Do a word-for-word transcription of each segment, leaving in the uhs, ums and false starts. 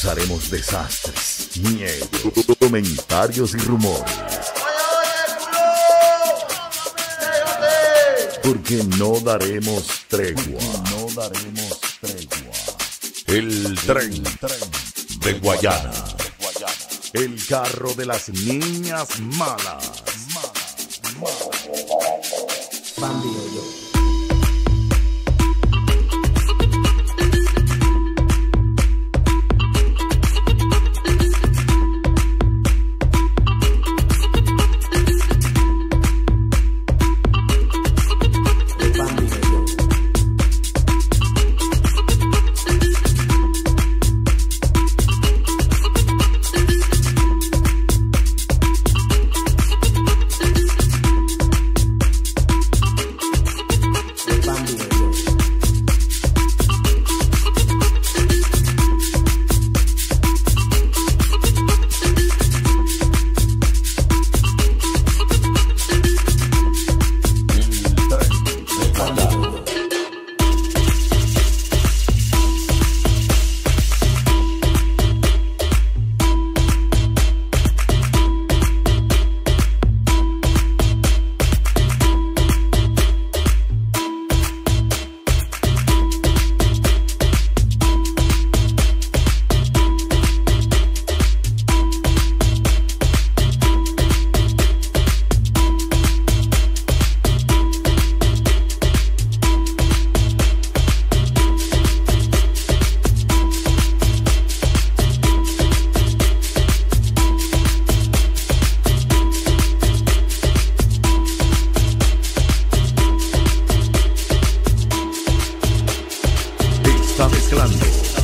causaremos desastres, miedo, comentarios y rumores. Porque no daremos tregua. No daremos tregua. El tren de Guayana. El carro de las niñas malas. Bambi o yo. Está mezclando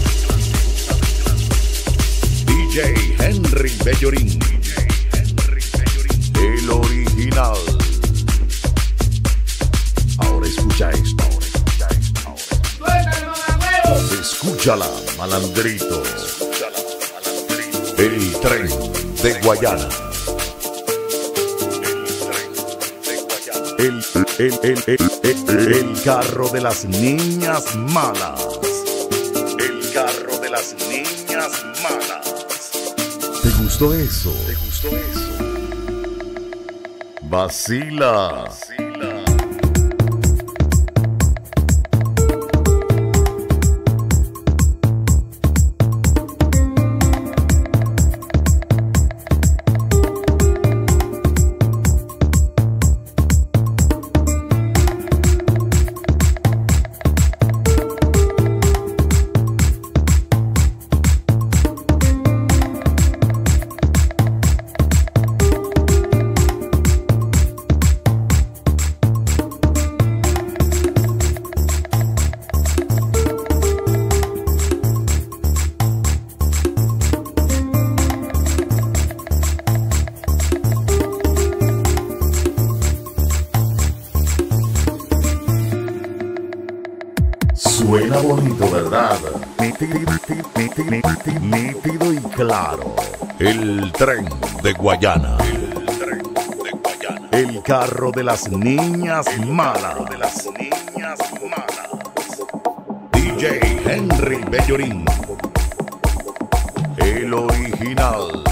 D J Henry Bellorín, el original. Ahora escucha esto, ahora escucha esto, ahora escucha. Escúchala, malandrito. El tren de Guayana. El, el, el, el, el, el carro de las niñas malas. Carro de las niñas malas. ¿Te gustó eso? ¿Te gustó eso? Vacila. Vacila. Suena bonito, ¿verdad? Nítido y claro. El tren de Guayana. El tren de Guayana. El carro de las niñas malas. De las niñas malas. D J Henry Bellorín, el original.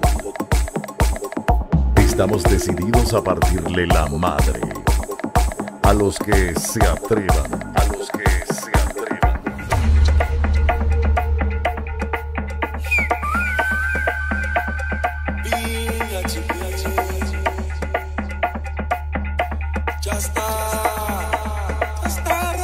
Estamos decididos a partirle la madre a los que se atrevan. A los que se atrevan. Ya está. Ya está.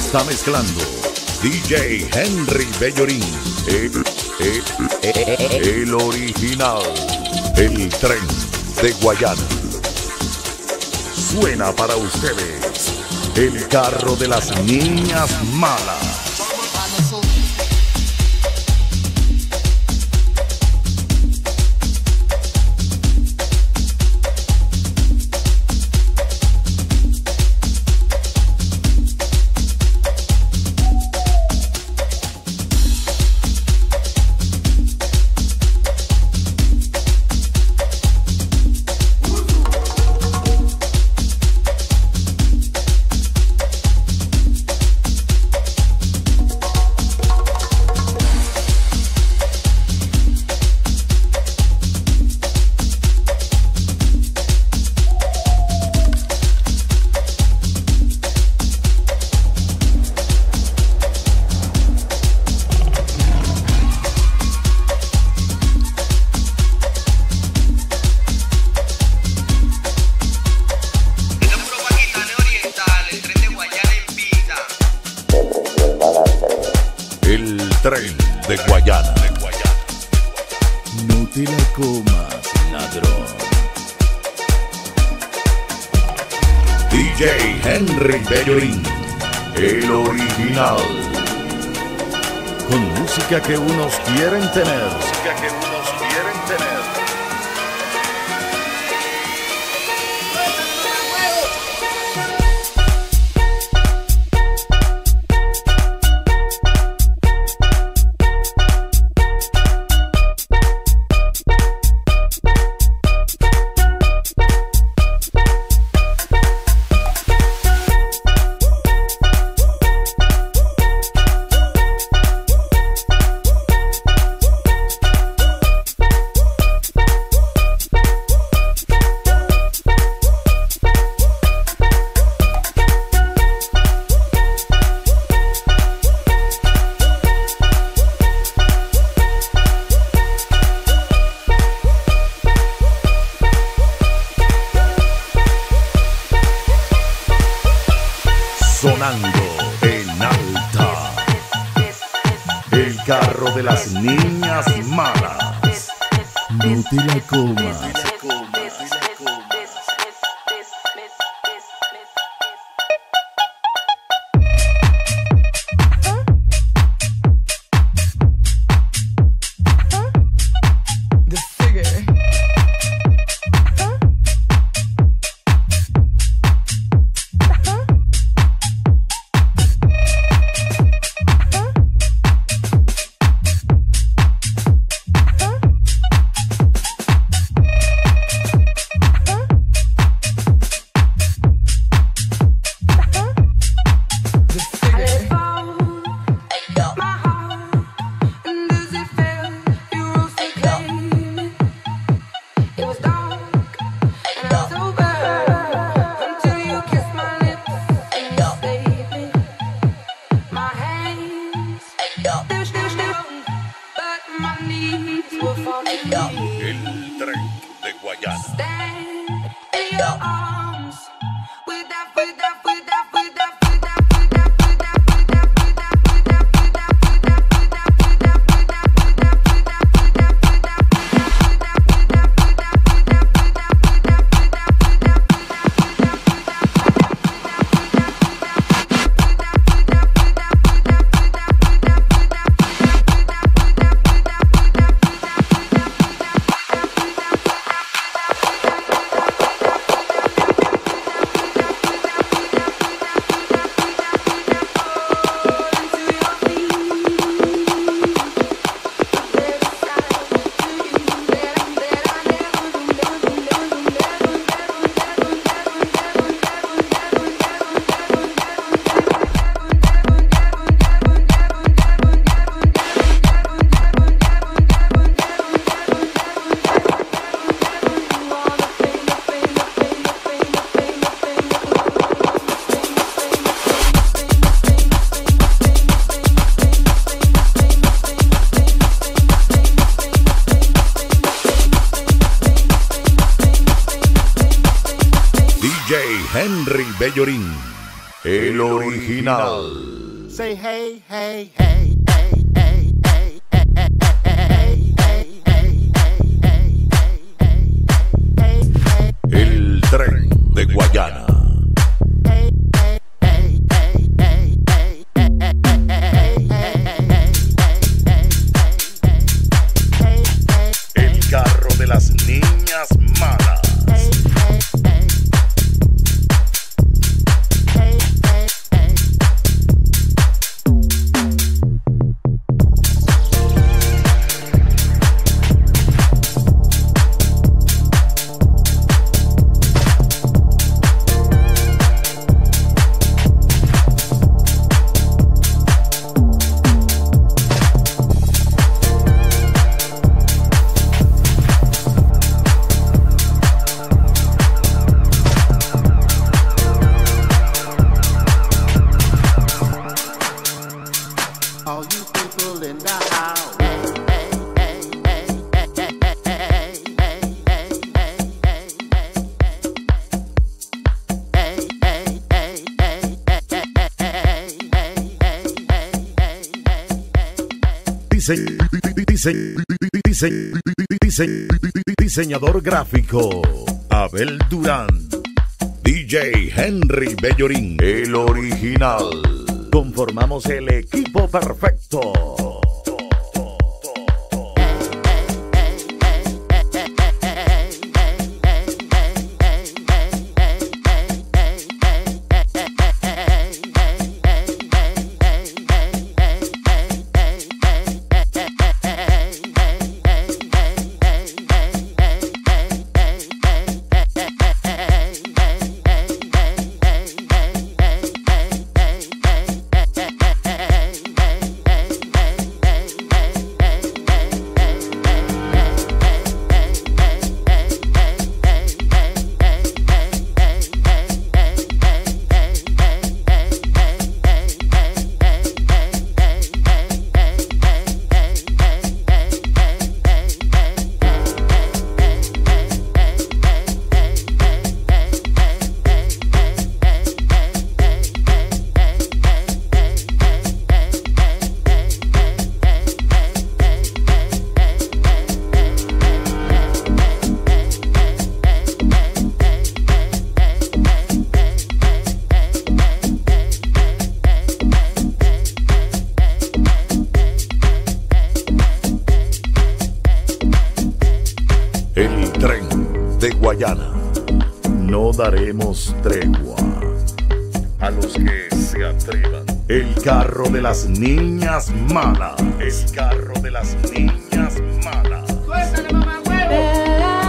Está mezclando D J Henry Bellorín, el, el, el, el original, el tren de Guayana. Suena para ustedes el carro de las niñas malas. El tren de Guayana. No te la comas, ladrón. D J Henry Bellorín, el original. Con música que unos quieren tener. Música que unos quieren tener. Sonando en alta, el carro de las niñas malas. No te la comas. El tren de Guayana. D J Henry Bellorín, el original. Say hey, hey, hey, hey, hey, hey, hey, hey, hey, hey, hey, hey, hey. El tren de Guayana. El carro de las niñas malas. All you people in the house. Dise- dise- dise- dise- Diseñador gráfico Abel Durán. D J Henry Bellorín, el original. Conformamos el equipo perfecto. El tren de Guayana. No daremos tregua a los que se atrevan. El carro de las niñas malas. El carro de las niñas malas. ¡Suéltale, mamá huevo!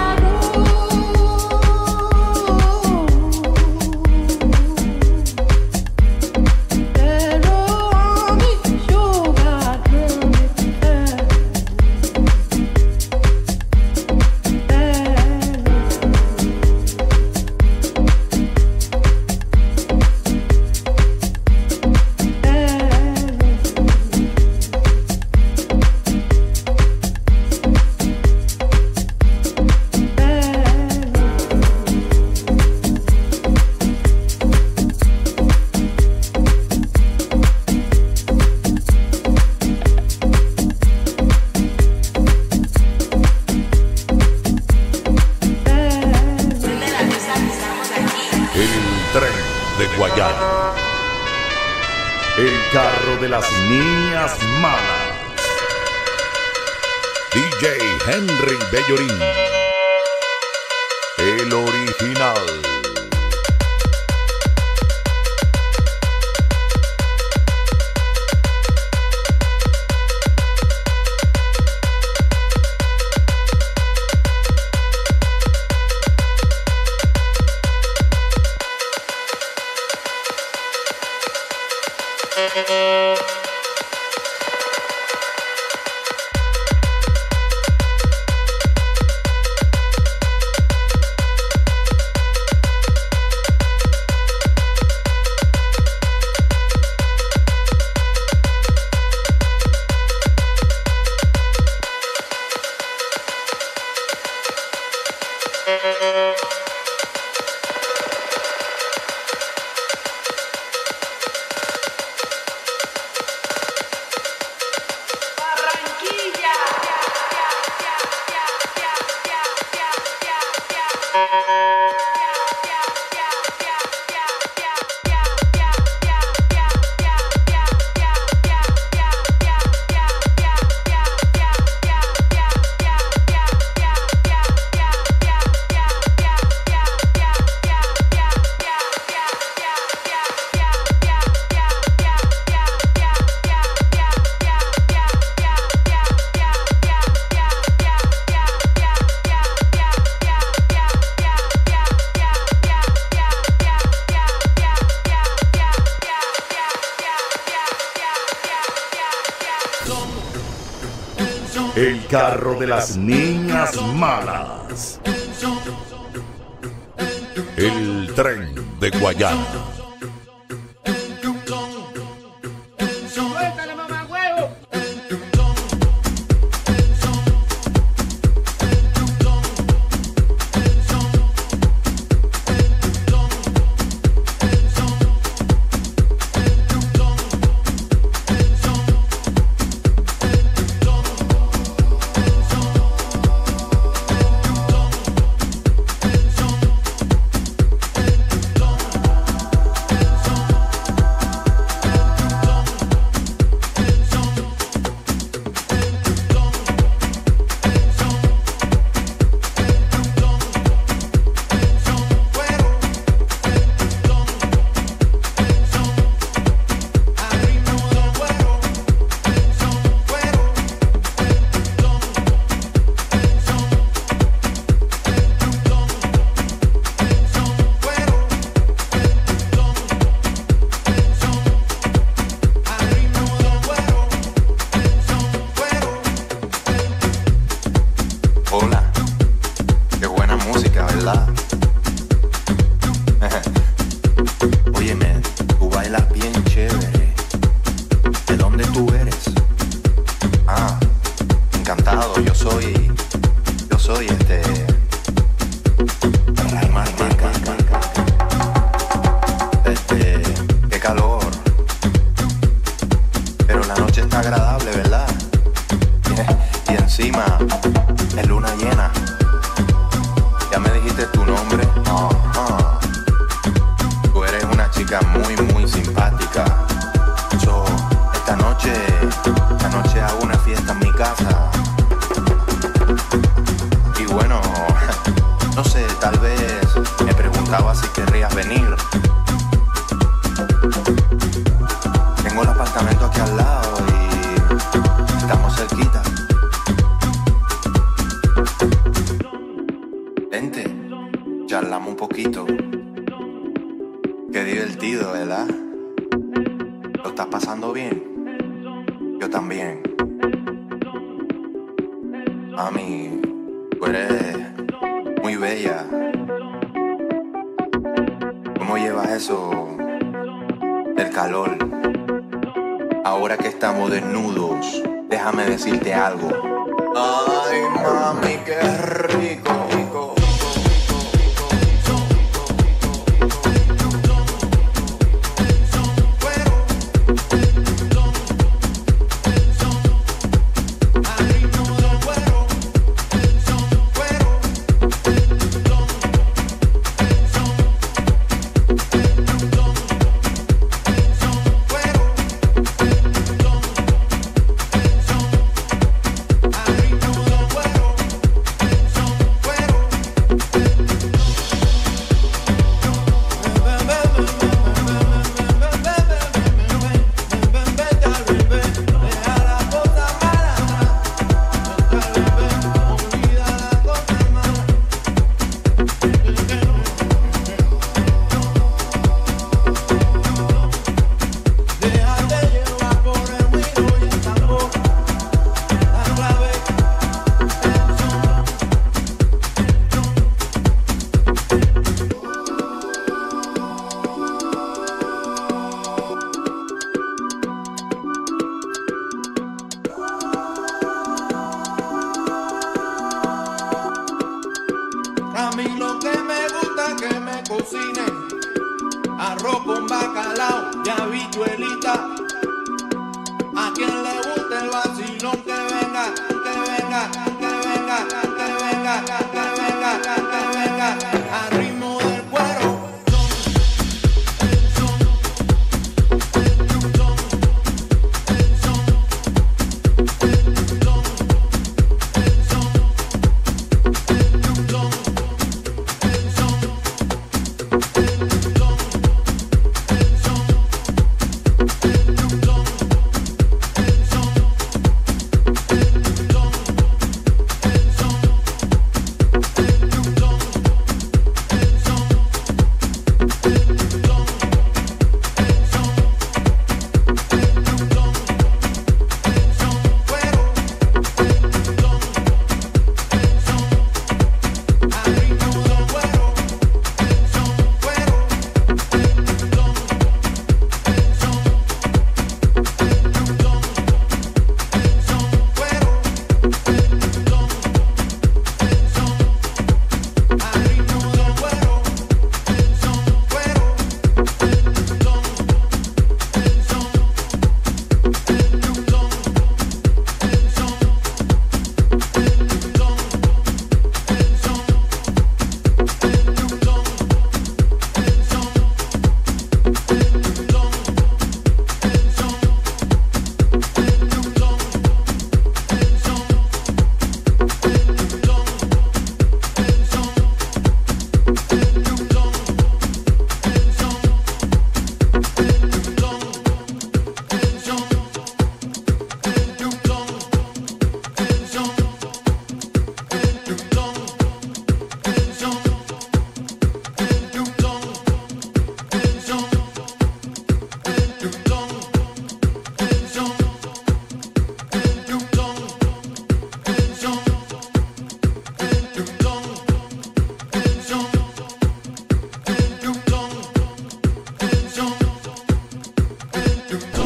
De Guayana. El carro de las niñas malas. D J Henry Bellorín, el original. El carro de las niñas malas. El tren de Guayana. Suéltale, mamá huevo. Hola, qué buena música, ¿verdad? Óyeme, tú bailas bien chévere. ¿De dónde tú eres? Ah, encantado, yo soy, yo soy este... Martica. Este, qué calor. Pero la noche está agradable, ¿verdad? Y encima... es luna llena. ¿Ya me dijiste tu nombre? Ajá. Tú eres una chica muy, muy simpática. So, esta noche, esta noche hago una fiesta en mi casa. Y bueno, no sé, tal vez me preguntaba si querrías venir. Tengo el apartamento aquí al lado y estamos cerquita. Vente, charlamos un poquito. Qué divertido, ¿verdad? ¿Lo estás pasando bien? Yo también. Mami, tú eres muy bella. ¿Cómo llevas eso del calor? Ahora que estamos desnudos, déjame decirte algo. Ay, mami, qué rico, rico. A mí lo que me gusta es que me cocinen arroz con bacalao y habichuelita. A quien le guste el vacilón que venga, que venga, que venga, que venga, que venga, que venga, al ritmo del cuero. Son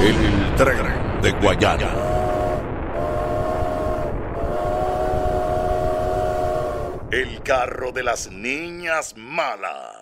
El tren de Guayana. El carro de las niñas malas.